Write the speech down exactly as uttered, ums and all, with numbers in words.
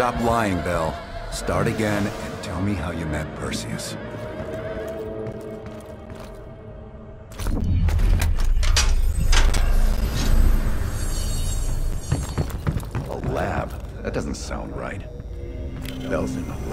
Stop lying, Belle. Start again and tell me how you met Perseus. A lab? That doesn't sound right. Belle's in the